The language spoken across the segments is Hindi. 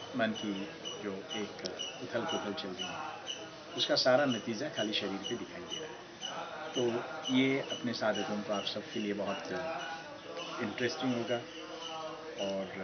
मन की जो एक उथल-पुथल चल रही है, उसका सारा नतीजा खाली शरीर पे दिखाई दे रहा है। तो ये अपने साधकों को आप सबके लिए बहुत इंटरेस्टिंग होगा और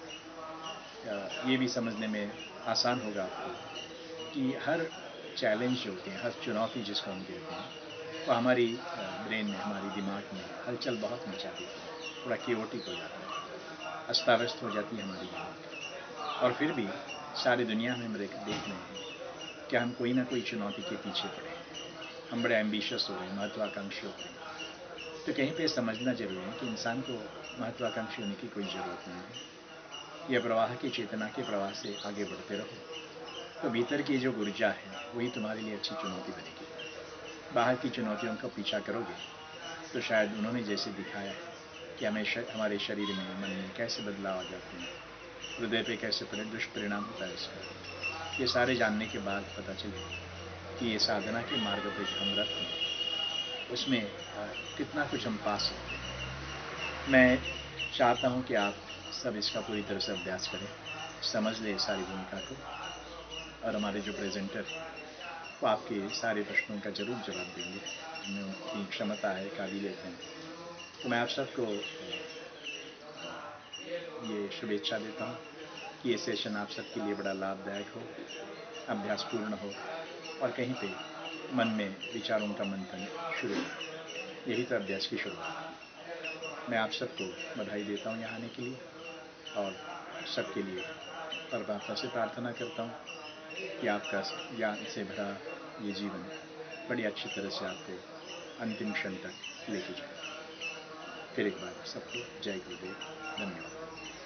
ये भी समझने में आसान होगा आपको कि हर चैलेंज जो होते हैं, हर चुनौती जिसको हम कहते हैं, वो हमारी ब्रेन में, हमारी दिमाग में हलचल बहुत मचा देती है, थोड़ा केओटिक हो जाता है, अस्ताव्यस्त हो जाती है हमारी दिमाग। और फिर भी सारी दुनिया में हम देख रहे हैं कि हम कोई ना कोई चुनौती के पीछे पड़े हैं। हम बड़े एम्बिशियस हो रहे हैं, महत्वाकांक्षी हो रहे हैं। तो कहीं पे समझना जरूरी है कि इंसान को महत्वाकांक्षी होने की कोई ज़रूरत नहीं है। यह प्रवाह की चेतना के प्रवाह से आगे बढ़ते रहो, तो भीतर की जो ऊर्जा है वही तुम्हारे लिए अच्छी चुनौती बनेगी। बाहर की चुनौतियों का पीछा करोगे तो शायद उन्होंने जैसे दिखाया है कि हमारे शरीर में, मन में कैसे बदलाव आ जाते हैं, हृदय पे कैसे दुष्परिणाम होता है इसका, ये सारे जानने के बाद पता चले कि ये साधना के मार्ग पे जो हम रथ हैं उसमें कितना कुछ हम पा सकते हैं। मैं चाहता हूँ कि आप सब इसका पूरी तरह से अभ्यास करें, समझ लें सारी भूमिका को, और हमारे जो प्रेजेंटर हैं वो आपके सारे प्रश्नों का जरूर जवाब देंगे, जिनमें उनकी क्षमता है, काबिलियत है। तो मैं आप सबको ये शुभेच्छा देता हूँ कि ये सेशन आप सबके लिए बड़ा लाभदायक हो, अभ्यासपूर्ण हो और कहीं पे मन में विचारों का मंथन शुरू हो। यही तो अभ्यास की शुरुआत है। मैं आप सबको बधाई देता हूँ यहाँ आने के लिए और सबके लिए परमात्मा से प्रार्थना करता हूँ कि आपका ज्ञान से भरा ये जीवन बड़ी अच्छी तरह से आपको अंतिम क्षण तक लेके जाए। फिर एक बार सबको जय गुरुदेव, धन्यवाद।